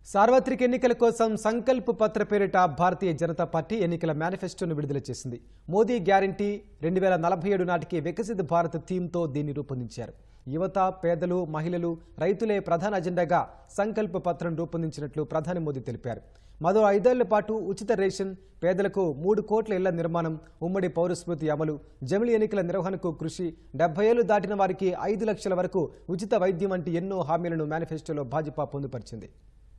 సార్వత్రిక ఎన్నికల కోసం సంకల్ప పత్ర పేరిట భారతీయ జనతా పార్టీ ఎన్నికల మేనిఫెస్టోను విడుదల చేసింది. మోదీ గ్యారంటీ 2047 నాటికి వికసిత భారత్ థీమ్తో దీన్ని రూపొందించారు. యువత, పేదలు, మహిళలు, రైతులే ప్రధాన అజెండాగా సంకల్ప పత్రం రూపొందించినట్లు ప్రధాని మోదీ తెలిపారు. మరో 5 ఏళ్ల పాటు ఉచిత రేషన్, పేదలకు 3 కోట్ల ఇళ్ల నిర్మాణం, ఉమ్మడి పౌరస్మృతి అమలు, జమిలి ఎన్నికల నిర్వహణకు కృషి, 70 ఏళ్లు దాటిన వారికి 5 లక్షల వరకు ఉచిత వైద్యం వంటి ఎన్నో హామీలను మేనిఫెస్టోలో భాజపా పొందుపరిచింది.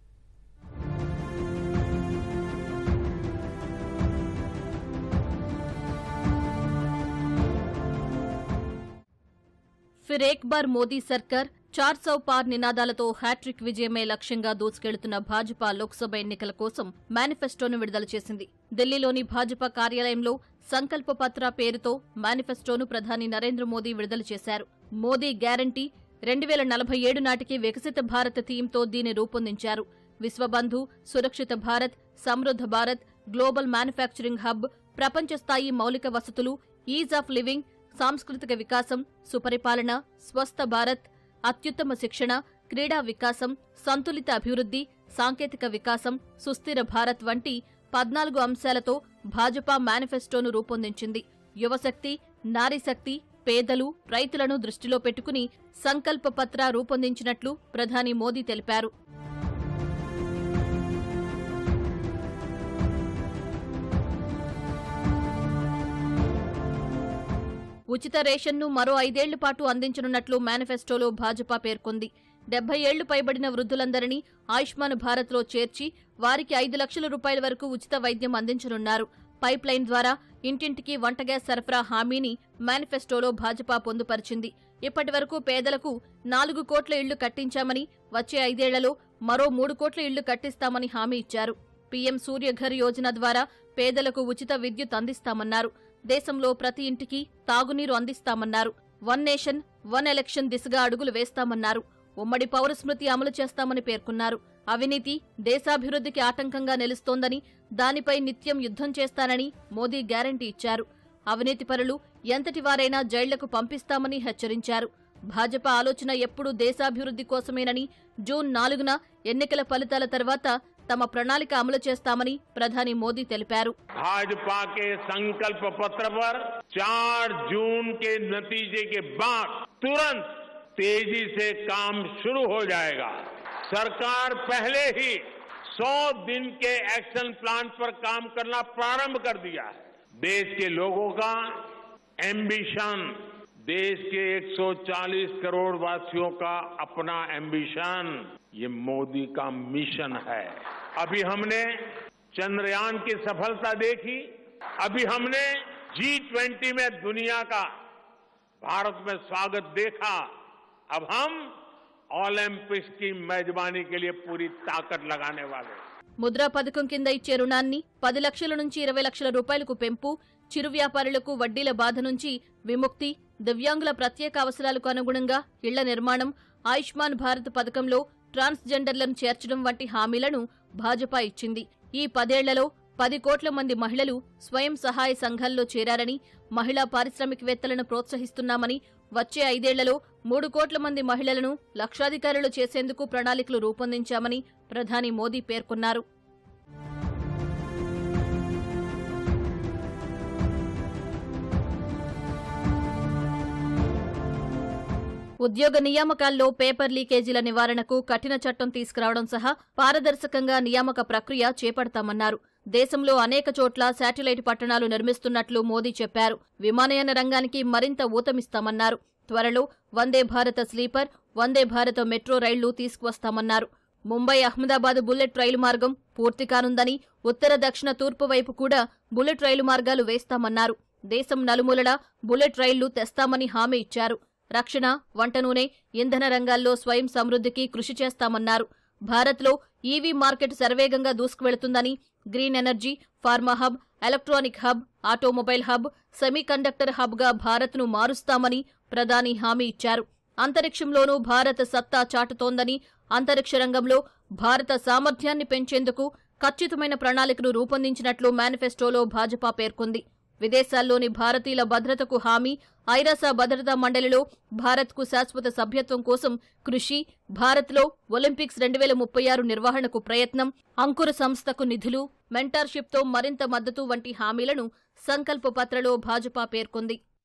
ఫిర్ ఏక్ బార్ మోదీ సర్కార్ 400 పార్ నినాదాలతో హ్యాట్రిక్ విజయమే లక్ష్యంగా దూసుకెళ్తున్న భాజపా లోక్సభ ఎన్నికల కోసం మేనిఫెస్టోను విడుదల చేసింది. ఢిల్లీలోని భాజపా కార్యాలయంలో సంకల్ప పత్ర పేరుతో మేనిఫెస్టోను ప్రధాని నరేంద్ర మోదీ విడుదల చేశారు. మోదీ గ్యారంటీ 2047 నాటికి వికసిత భారత్ థీమ్తో దీన్ని రూపొందించారు. విశ్వబంధు, సురక్షిత భారత్, సమృద్ధ భారత్, గ్లోబల్ మ్యానుఫ్యాక్చరింగ్ హబ్, ప్రపంచ స్థాయి మౌలిక వసతులు, ఈజ్ ఆఫ్ లివింగ్, సాంస్కృతిక వికాసం, సుపరిపాలన, స్వస్థ భారత్, అత్యుత్తమ శిక్షణ, క్రీడా వికాసం, సంతులిత అభివృద్ధి, సాంకేతిక వికాసం, సుస్థిర భారత్ వంటి 14 అంశాలతో భాజపా మేనిఫెస్టోను రూపొందించింది. యువశక్తి, నారీశక్తి, పేదలు, రైతులను దృష్టిలో పెట్టుకుని సంకల్ప పత్ర రూపొందించినట్లు ప్రధాని మోదీ తెలిపారు. ఉచిత రేషన్ను మరో 5 ఏళ్ల పాటు అందించనున్నట్లు మేనిఫెస్టోలో భాజపా పేర్కొంది. 70 ఏళ్లు పైబడిన వృద్ధులందరినీ ఆయుష్మాన్ భారత్లో చేర్చి వారికి 5 లక్షల రూపాయల వరకు ఉచిత వైద్యం అందించనున్నారు. పైప్ లైన్ ద్వారా ఇంటింటికి వంట గ్యాస్ సరఫరా హామీని మేనిఫెస్టోలో భాజపా పొందుపరిచింది. ఇప్పటి వరకు పేదలకు 4 కోట్ల ఇళ్లు కట్టించామని, వచ్చే 5 ఏళ్లలో మరో 3 కోట్ల ఇళ్లు కట్టిస్తామని హామీ ఇచ్చారు. పీఎం సూర్యఘర్ యోజన ద్వారా పేదలకు ఉచిత విద్యుత్ అందిస్తామన్నారు. దేశంలో ప్రతి ఇంటికి తాగునీరు అందిస్తామన్నారు. 1 నేషన్ 1 ఎలక్షన్ దిశగా అడుగులు వేస్తామన్నారు. ఉమ్మడి పౌరస్మృతి అమలు చేస్తామని పేర్కొన్నారు. అవినీతి దేశాభివృద్ధికి ఆటంకంగా నిలుస్తోందని, దానిపై నిత్యం యుద్ధం చేస్తానని మోదీ గ్యారంటీ ఇచ్చారు. అవినీతిపరులు ఎంతటి వారైనా జైళ్లకు పంపిస్తామని హెచ్చరించారు. భాజపా ఆలోచన ఎప్పుడూ దేశాభివృద్ధి కోసమేనని, జూన్ 4న ఎన్నికల ఫలితాల తర్వాత తమ ప్రణాళిక అమలు చేస్తామని ప్రధాని మోదీ తెలిపారు. भाजपा के संकल्प पत्र पर 4 जून के नतीजे के बाद तुरंत तेजी से काम शुरू हो जाएगा. सरकार पहले ही 100 दिन के एक्शन प्लान पर काम करना प्रारंभ कर दिया है. देश के लोगों का एम्बिशन, देश के 140 करोड़ वासियों का अपना एम्बिशन, ये मोदी का मिशन है. अभी हमने चंद्रयान की सफलता देखी, अभी हमने G20 में दुनिया का भारत में स्वागत देखा. अब हम ओलंपिक्स की मेजबानी के लिए पूरी ताकत लगाने वाले. ముద్రా పథకం కింద ఇచ్చే రుణాన్ని 10 లక్షల నుంచి 20 లక్షల రూపాయలకు పెంపు, చిరు వ్యాపారులకు వడ్డీల బాధ నుంచి విముక్తి, దివ్యాంగుల ప్రత్యేక అవసరాలకు అనుగుణంగా ఇళ్ల నిర్మాణం, ఆయుష్మాన్ భారత్ పథకంలో ట్రాన్స్జెండర్లను చేర్చడం వంటి హామీలను భాజపా ఇచ్చింది. ఈ 10 ఏళ్లలో 10 కోట్ల మంది మహిళలు స్వయం సహాయ సంఘాల్లో చేరారని, మహిళా పారిశ్రామికవేత్తలను ప్రోత్సహిస్తున్నామని, వచ్చే 5 ఏళ్లలో 3 కోట్ల మంది మహిళలను లక్షాధికారులు చేసేందుకు ప్రణాళికలు రూపొందించామని ప్రధాని మోదీ పేర్కొన్నారు. ఉద్యోగ నియామకాల్లో పేపర్ లీకేజీల నివారణకు కఠిన చట్టం తీసుకురావడం సహా పారదర్శకంగా నియామక ప్రక్రియ చేపడతామన్నారు. దేశంలో అనేక చోట్ల శాటిలైట్ పట్టణాలు నిర్మిస్తున్నట్లు మోదీ చెప్పారు. విమానయాన రంగానికి మరింత ఊతమిస్తామన్నారు. త్వరలో వందే భారత స్లీపర్, వందే భారత మెట్రో రైళ్లు తీసుకువస్తామన్నారు. ముంబై అహ్మదాబాద్ బుల్లెట్ రైలు మార్గం పూర్తి కానుందని, ఉత్తర దక్షిణ తూర్పు వైపు కూడా బుల్లెట్ రైలు మార్గాలు వేస్తామన్నారు. దేశం నలుమూలలా బుల్లెట్ రైళ్లు తెస్తామని హామీ ఇచ్చారు. రక్షణ, వంట నూనె, ఇంధన రంగాల్లో స్వయం సమృద్ధికి కృషి చేస్తామన్నారు. భారత్లో ఈవీ మార్కెట్ శరవేగంగా దూసుకువెళుతుందని, green energy, pharma hub, electronic hub, automobile hub, semiconductor హబ్గా భారత్ను మారుస్తామని ప్రధాని హామీ ఇచ్చారు. అంతరిక్షంలోనూ భారత్ సత్తా చాటుతోందని, అంతరిక్ష రంగంలో భారత సామర్థ్యాన్ని పెంచేందుకు ఖచ్చితమైన ప్రణాళికను రూపొందించినట్లు మేనిఫెస్టోలో భాజపా పేర్కొంది. విదేశాల్లోని భారతీయుల భద్రతకు హామీ, ఐరాస భద్రతా మండలిలో భారత్కు శాశ్వత సభ్యత్వం కోసం కృషి, భారత్లో ఒలింపిక్స్ 2036 నిర్వహణకు ప్రయత్నం, అంకుర సంస్థకు నిధులు, మెంటార్షిప్తో మరింత మద్దతు వంటి హామీలను సంకల్ప పత్రలో భాజపా పేర్కొంది.